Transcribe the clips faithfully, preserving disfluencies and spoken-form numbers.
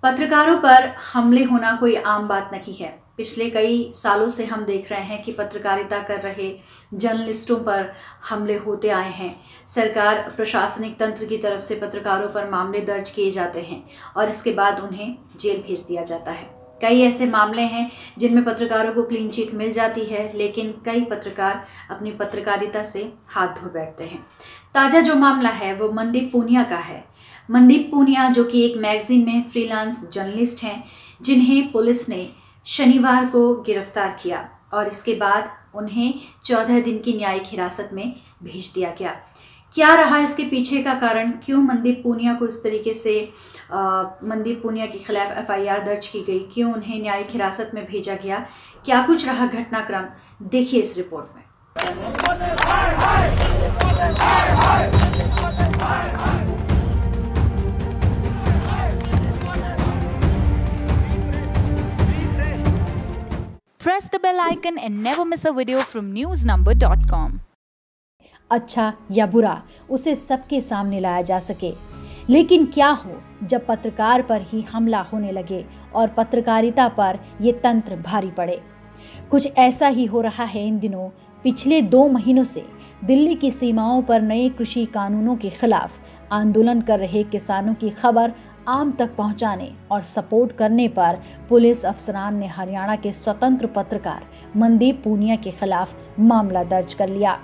पत्रकारों पर हमले होना कोई आम बात नहीं है। पिछले कई सालों से हम देख रहे हैं कि पत्रकारिता कर रहे जर्नलिस्टों पर हमले होते आए हैं। सरकार प्रशासनिक तंत्र की तरफ से पत्रकारों पर मामले दर्ज किए जाते हैं और इसके बाद उन्हें जेल भेज दिया जाता है। कई ऐसे मामले हैं जिनमें पत्रकारों को क्लीन चिट मिल जाती है, लेकिन कई पत्रकार अपनी पत्रकारिता से हाथ धो बैठते हैं। ताज़ा जो मामला है वो मनदीप पूनिया का है। मनदीप पूनिया जो कि एक मैगजीन में फ्रीलांस जर्नलिस्ट हैं, जिन्हें पुलिस ने शनिवार को गिरफ्तार किया और इसके बाद उन्हें चौदह दिन की न्यायिक हिरासत में भेज दिया गया। क्या रहा इसके पीछे का कारण? क्यों मनदीप पूनिया को इस तरीके से आ, मनदीप पूनिया के खिलाफ एफ आई आर दर्ज की गई? क्यों उन्हें न्यायिक हिरासत में भेजा गया? क्या कुछ रहा घटनाक्रम? देखिए इस रिपोर्ट में। Press the bell icon and never miss a video from news number dot com. अच्छा या बुरा उसे सबके सामने लाया जा सके, लेकिन क्या हो जब पत्रकार पर ही हमला होने लगे और पत्रकारिता पर ये तंत्र भारी पड़े। कुछ ऐसा ही हो रहा है इन दिनों। पिछले दो महीनों से दिल्ली की सीमाओं पर नए कृषि कानूनों के खिलाफ आंदोलन कर रहे किसानों की खबर आम तक पहुंचाने और सपोर्ट करने पर पुलिस अफसरान ने हरियाणा के स्वतंत्र पत्रकार मनदीप पूनिया के खिलाफ मामला दर्ज कर लिया।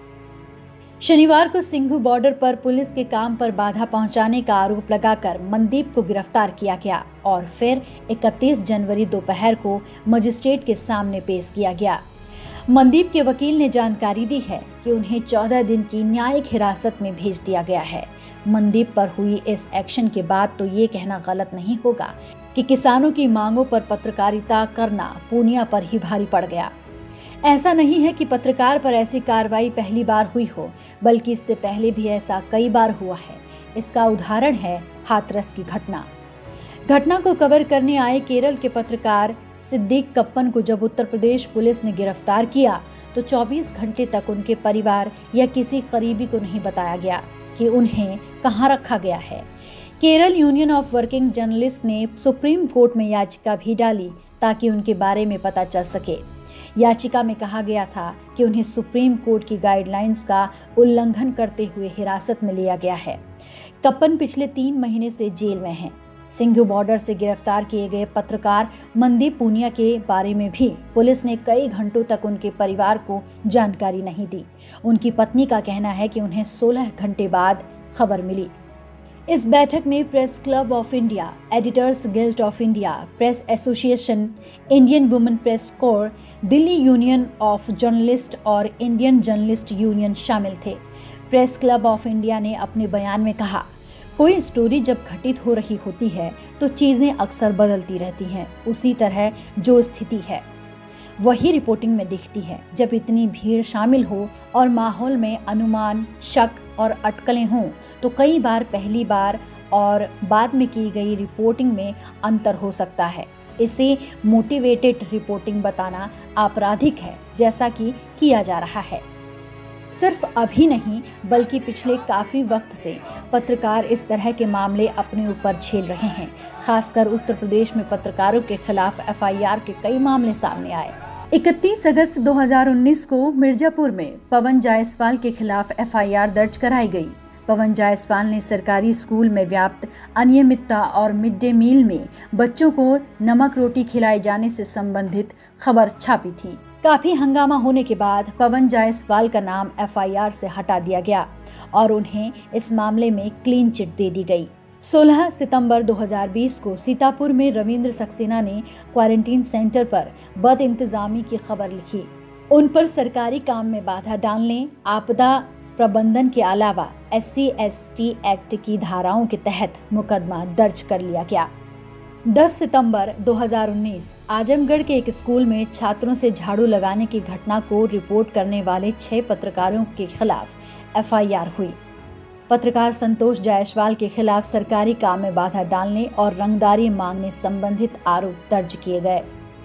शनिवार को सिंघू बॉर्डर पर पुलिस के काम पर बाधा पहुंचाने का आरोप लगाकर मनदीप को गिरफ्तार किया गया और फिर इकतीस जनवरी दोपहर को मजिस्ट्रेट के सामने पेश किया गया। मनदीप के वकील ने जानकारी दी है कि उन्हें चौदह दिन की न्यायिक हिरासत में भेज दिया गया है। मनदीप पर हुई इस एक्शन के बाद तो ये कहना गलत नहीं होगा कि किसानों की मांगों पर पत्रकारिता करना पूनिया पर ही भारी पड़ गया। ऐसा नहीं है कि पत्रकार पर ऐसी कार्रवाई पहली बार हुई हो, बल्कि इससे पहले भी ऐसा कई बार हुआ है। इसका उदाहरण है हाथरस की घटना। घटना को कवर करने आए केरल के पत्रकार सिद्दीक कप्पन को जब उत्तर प्रदेश पुलिस ने गिरफ्तार किया तो चौबीस घंटे तक उनके परिवार या किसी करीबी को नहीं बताया गया कि उन्हें कहां रखा गया है। Kerala union of working journalist ने सुप्रीम कोर्ट में याचिका भी डाली ताकि उनके बारे में पता चल सके। याचिका में कहा गया था कि उन्हें सुप्रीम कोर्ट की गाइडलाइंस का उल्लंघन करते हुए हिरासत में लिया गया है। कप्पन पिछले तीन महीने से जेल में हैं। सिंघू बॉर्डर से गिरफ्तार किए गए पत्रकार मनदीप पूनिया के बारे में भी पुलिस ने कई घंटों तक उनके परिवार को जानकारी नहीं दी। उनकी पत्नी का कहना है कि उन्हें सोलह घंटे बाद खबर मिली। इस बैठक में press club of India, editors guild of India, press association, Indian women press corps, Delhi union of journalist और इंडियन जर्नलिस्ट यूनियन शामिल थे। प्रेस क्लब ऑफ इंडिया ने अपने बयान में कहा, कोई स्टोरी जब घटित हो रही होती है तो चीज़ें अक्सर बदलती रहती हैं। उसी तरह जो स्थिति है वही रिपोर्टिंग में दिखती है। जब इतनी भीड़ शामिल हो और माहौल में अनुमान, शक और अटकलें हों तो कई बार पहली बार और बाद में की गई रिपोर्टिंग में अंतर हो सकता है। इसे मोटिवेटेड रिपोर्टिंग बताना आपराधिक है, जैसा कि किया जा रहा है। सिर्फ अभी नहीं बल्कि पिछले काफ़ी वक्त से पत्रकार इस तरह के मामले अपने ऊपर झेल रहे हैं। खासकर उत्तर प्रदेश में पत्रकारों के खिलाफ एफ आई आर के कई मामले सामने आए। इकतीस अगस्त दो हज़ार उन्नीस को मिर्जापुर में पवन जायसवाल के खिलाफ एफ आई आर दर्ज कराई गई। पवन जायसवाल ने सरकारी स्कूल में व्याप्त अनियमितता और मिड डे मील में बच्चों को नमक रोटी खिलाए जाने से संबंधित खबर छापी थी। काफी हंगामा होने के बाद पवन जायसवाल का नाम एफ आई आर से हटा दिया गया और उन्हें इस मामले में क्लीन चिट दे दी गई। सोलह सितंबर दो हज़ार बीस को सीतापुर में रविंद्र सक्सेना ने क्वारंटीन सेंटर पर बदइंतजामी की खबर लिखी। उन पर सरकारी काम में बाधा डालने, आपदा प्रबंधन के अलावा S C S T act की धाराओं के तहत मुकदमा दर्ज कर लिया गया। दस सितंबर दो हज़ार उन्नीस आजमगढ़ के एक स्कूल में छात्रों से झाड़ू लगाने की घटना को रिपोर्ट करने वाले छह पत्रकारों के खिलाफ एफ आई आर हुई। पत्रकार संतोष जायसवाल के खिलाफ सरकारी काम में बाधा डालने और रंगदारी मांगने संबंधित आरोप दर्ज किए गए।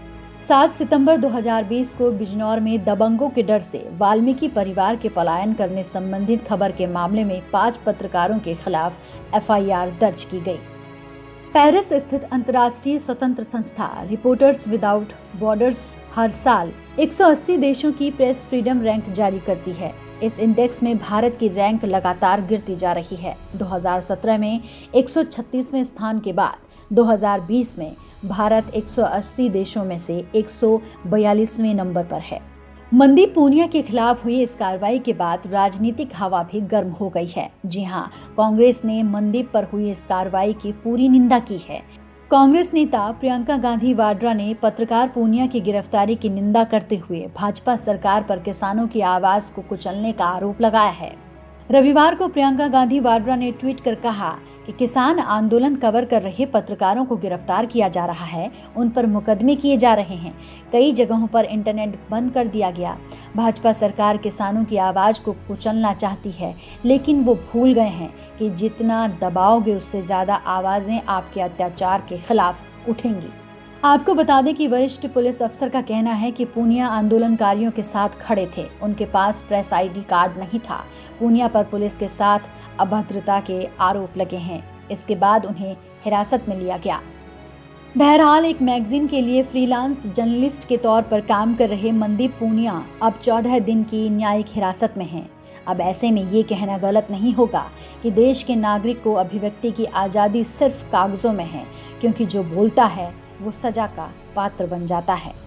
सात सितंबर दो हज़ार बीस को बिजनौर में दबंगों के डर से वाल्मीकि परिवार के पलायन करने संबंधित खबर के मामले में पांच पत्रकारों के खिलाफ एफ आई आर दर्ज की गई। पेरिस स्थित अंतर्राष्ट्रीय स्वतंत्र संस्था रिपोर्टर्स विदाउट बॉर्डर्स हर साल एक सौ अस्सी देशों की प्रेस फ्रीडम रैंक जारी करती है। इस इंडेक्स में भारत की रैंक लगातार गिरती जा रही है। दो हज़ार सत्रह में एक सौ छत्तीसवें स्थान के बाद दो हज़ार बीस में भारत एक सौ अस्सी देशों में से एक सौ बयालीसवें नंबर पर है। मनदीप पूनिया के खिलाफ हुई इस कार्रवाई के बाद राजनीतिक हवा भी गर्म हो गई है। जी हां, कांग्रेस ने मनदीप पर हुई इस कार्रवाई की पूरी निंदा की है। कांग्रेस नेता प्रियंका गांधी वाड्रा ने पत्रकार पूनिया की गिरफ्तारी की निंदा करते हुए भाजपा सरकार पर किसानों की आवाज को कुचलने का आरोप लगाया है। रविवार को प्रियंका गांधी वाड्रा ने ट्वीट कर कहा कि किसान आंदोलन कवर कर रहे पत्रकारों को गिरफ्तार किया जा रहा है, उन पर मुकदमे किए जा रहे हैं, कई जगहों पर इंटरनेट बंद कर दिया गया। भाजपा सरकार किसानों की आवाज़ को कुचलना चाहती है, लेकिन वो भूल गए हैं कि जितना दबाओगे उससे ज़्यादा आवाज़ें आपके अत्याचार के खिलाफ उठेंगी। आपको बता दें कि वरिष्ठ पुलिस अफसर का कहना है कि पूनिया आंदोलनकारियों के साथ खड़े थे, उनके पास प्रेस आईडी कार्ड नहीं था। पूनिया पर पुलिस के साथ अभद्रता के आरोप लगे हैं। इसके बाद उन्हें हिरासत में लिया गया। बहरहाल, एक मैगजीन के लिए फ्रीलांस जर्नलिस्ट के तौर पर काम कर रहे मनदीप पूनिया अब चौदह दिन की न्यायिक हिरासत में हैं। अब ऐसे में ये कहना गलत नहीं होगा कि देश के नागरिक को अभिव्यक्ति की आज़ादी सिर्फ कागजों में है, क्योंकि जो बोलता है वो सजा का पात्र बन जाता है।